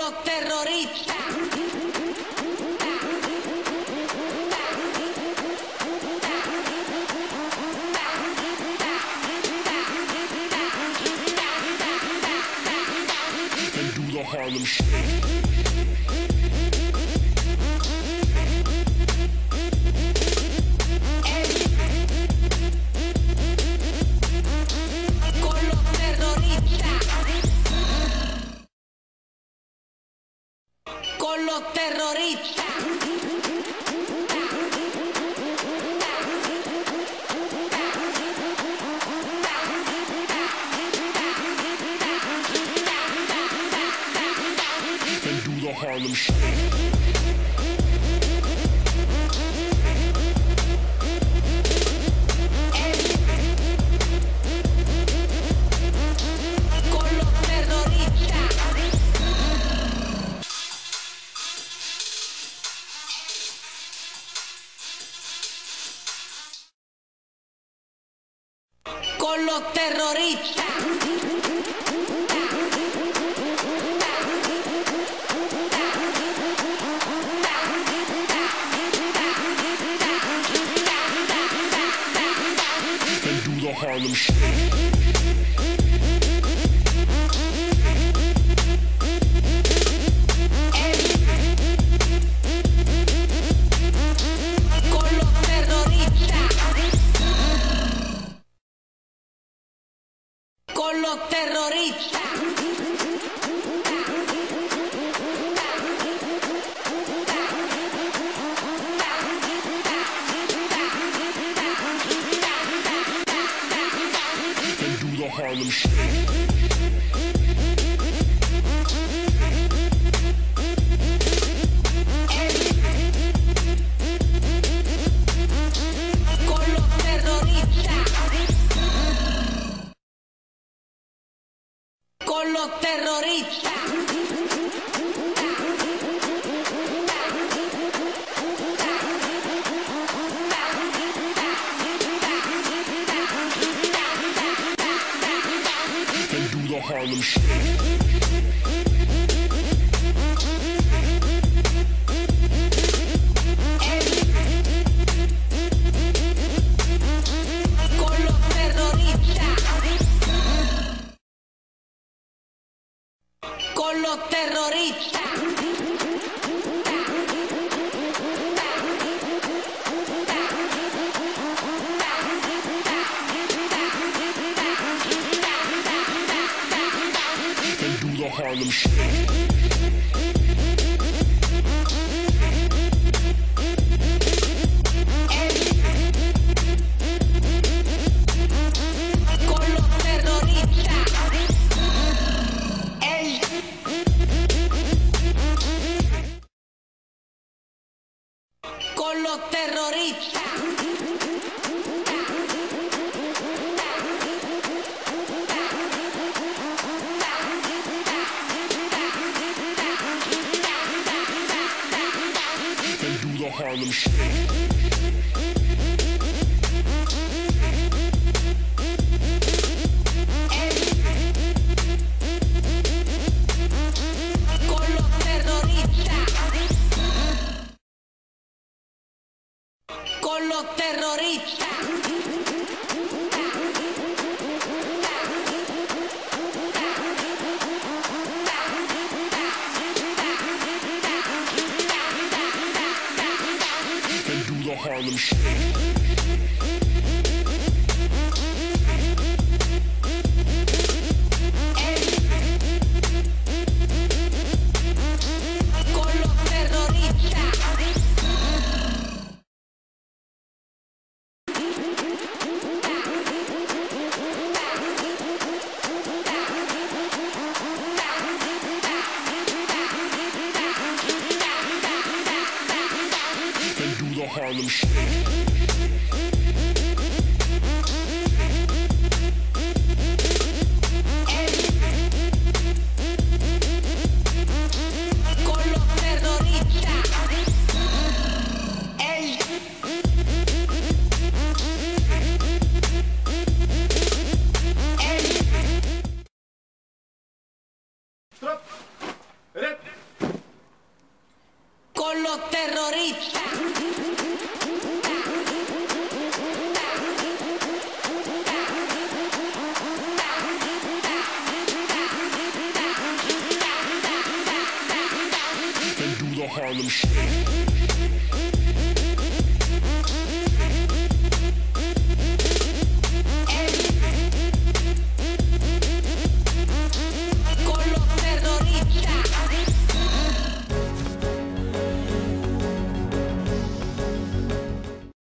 los terroristas. And do the Harlem Shake. Con los terroristas. And do the Harlem Shake. Con los terroristas. And do the Harlem Shake. Con los terroristas. And do the Harlem Shake. Con los terroristas. And do the Harlem Shake. Con los terroristas. And do the Harlem Shake. Con los terroristas. And do the Harlem Shake. Con los terroristas. And los terroristas. Then do the Harlem Shake.